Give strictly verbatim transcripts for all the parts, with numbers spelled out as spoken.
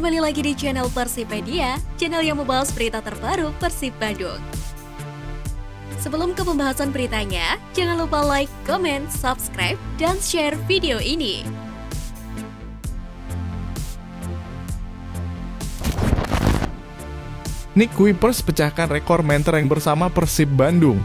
Kembali lagi di channel Persipedia, channel yang membahas berita terbaru Persib Bandung. Sebelum ke pembahasan beritanya, jangan lupa like, comment, subscribe, dan share video ini. Nick Kuipers pecahkan rekor mentereng bersama Persib Bandung.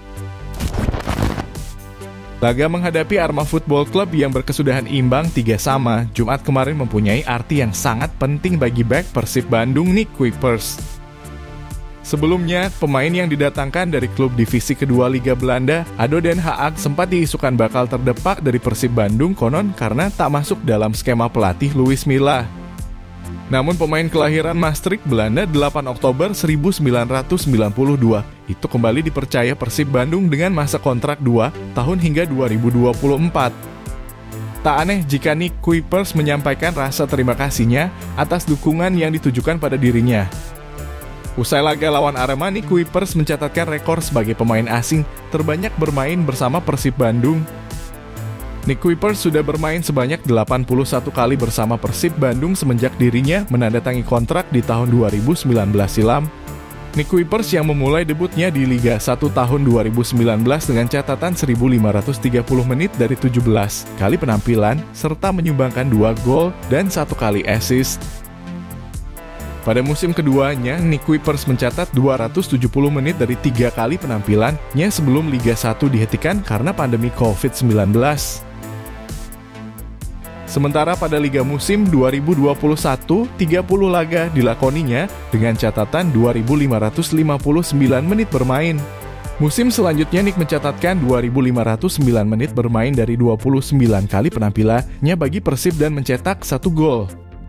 Laga menghadapi Arema Football Club yang berkesudahan imbang tiga sama Jumat kemarin mempunyai arti yang sangat penting bagi bek Persib Bandung Nick Kuipers. Sebelumnya, pemain yang didatangkan dari klub divisi kedua Liga Belanda, A D O Den Haag, sempat diisukan bakal terdepak dari Persib Bandung konon karena tak masuk dalam skema pelatih Louis Milla. Namun pemain kelahiran Maastricht, Belanda delapan Oktober seribu sembilan ratus sembilan puluh dua itu kembali dipercaya Persib Bandung dengan masa kontrak dua tahun hingga dua ribu dua puluh empat. Tak aneh jika Nick Kuipers menyampaikan rasa terima kasihnya atas dukungan yang ditujukan pada dirinya. Usai laga lawan Arema, Nick Kuipers mencatatkan rekor sebagai pemain asing terbanyak bermain bersama Persib Bandung. Nick Kuipers sudah bermain sebanyak delapan puluh satu kali bersama Persib Bandung semenjak dirinya menandatangani kontrak di tahun dua ribu sembilan belas silam. Nick Kuipers yang memulai debutnya di Liga satu tahun dua ribu sembilan belas dengan catatan seribu lima ratus tiga puluh menit dari tujuh belas kali penampilan serta menyumbangkan dua gol dan satu kali assist. Pada musim keduanya, Nick Kuipers mencatat dua ratus tujuh puluh menit dari tiga kali penampilannya sebelum Liga satu dihentikan karena pandemi covid sembilan belas. Sementara pada Liga musim dua ribu dua puluh satu, tiga puluh laga dilakoninya dengan catatan dua ribu lima ratus lima puluh sembilan menit bermain. Musim selanjutnya Nick mencatatkan dua ribu lima ratus sembilan menit bermain dari dua puluh sembilan kali penampilannya bagi Persib dan mencetak satu gol.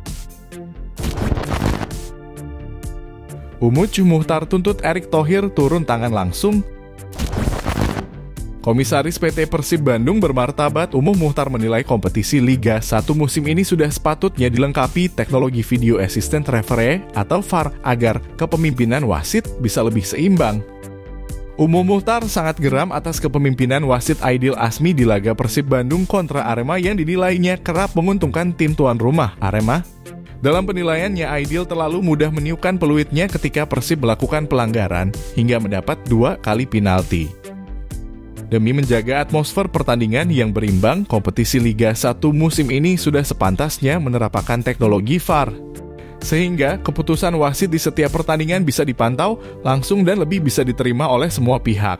Umuc Muhtar tuntut Erick Thohir turun tangan langsung. Komisaris P T Persib Bandung bermartabat Umuc Muhtar menilai kompetisi Liga satu musim ini sudah sepatutnya dilengkapi teknologi Video Assistant Referee atau V A R agar kepemimpinan wasit bisa lebih seimbang. Umuc Muhtar sangat geram atas kepemimpinan wasit Aidil Asmi di laga Persib Bandung kontra Arema yang dinilainya kerap menguntungkan tim tuan rumah Arema. Dalam penilaiannya, Aidil terlalu mudah meniupkan peluitnya ketika Persib melakukan pelanggaran hingga mendapat dua kali penalti. Demi menjaga atmosfer pertandingan yang berimbang, kompetisi Liga satu musim ini sudah sepantasnya menerapkan teknologi V A R. Sehingga keputusan wasit di setiap pertandingan bisa dipantau langsung dan lebih bisa diterima oleh semua pihak.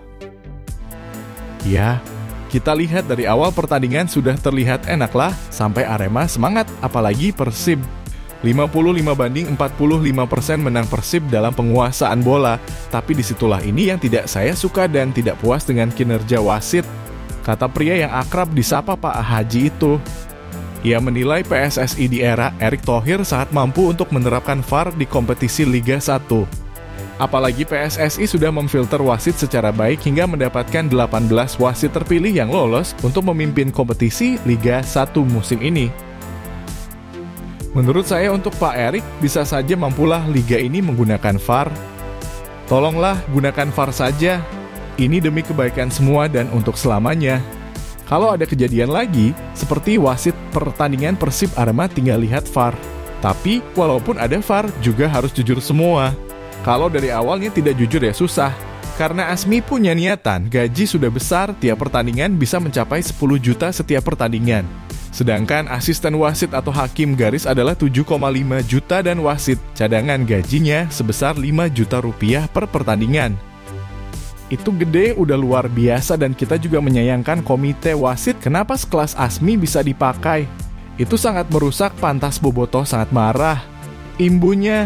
Ya, kita lihat dari awal pertandingan sudah terlihat enaklah sampai Arema semangat, apalagi Persib. lima puluh lima banding empat puluh lima persen menang Persib dalam penguasaan bola, tapi disitulah ini yang tidak saya suka dan tidak puas dengan kinerja wasit, kata pria yang akrab disapa Pak Haji itu. Ia menilai P S S I di era Erick Thohir sangat mampu untuk menerapkan V A R di kompetisi Liga satu. Apalagi P S S I sudah memfilter wasit secara baik hingga mendapatkan delapan belas wasit terpilih yang lolos untuk memimpin kompetisi Liga satu musim ini. Menurut saya untuk Pak Erick, bisa saja mampulah liga ini menggunakan V A R. Tolonglah gunakan V A R saja. Ini demi kebaikan semua dan untuk selamanya. Kalau ada kejadian lagi, seperti wasit pertandingan Persib Arema tinggal lihat V A R. Tapi, walaupun ada V A R, juga harus jujur semua. Kalau dari awalnya tidak jujur ya susah. Karena Asmi punya niatan, gaji sudah besar, tiap pertandingan bisa mencapai sepuluh juta setiap pertandingan. Sedangkan asisten wasit atau hakim garis adalah tujuh koma lima juta dan wasit cadangan gajinya sebesar lima juta rupiah per pertandingan. Itu gede, udah luar biasa dan kita juga menyayangkan komite wasit kenapa sekelas Asmi bisa dipakai. Itu sangat merusak, pantas Bobotoh sangat marah. Imbunya.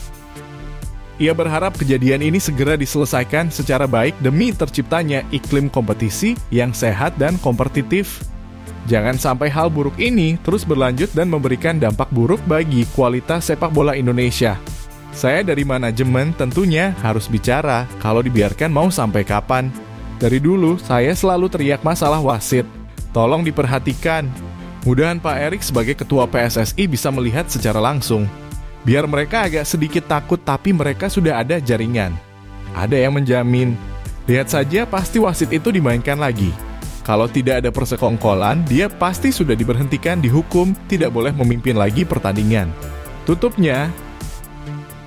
Ia berharap kejadian ini segera diselesaikan secara baik demi terciptanya iklim kompetisi yang sehat dan kompetitif. Jangan sampai hal buruk ini terus berlanjut dan memberikan dampak buruk bagi kualitas sepak bola Indonesia. Saya dari manajemen tentunya harus bicara, kalau dibiarkan mau sampai kapan. Dari dulu saya selalu teriak masalah wasit. Tolong diperhatikan. Mudahan Pak Erick sebagai ketua P S S I bisa melihat secara langsung. Biar mereka agak sedikit takut tapi mereka sudah ada jaringan. Ada yang menjamin. Lihat saja pasti wasit itu dimainkan lagi. Kalau tidak ada persekongkolan, dia pasti sudah diberhentikan, dihukum, tidak boleh memimpin lagi pertandingan. tutupnya.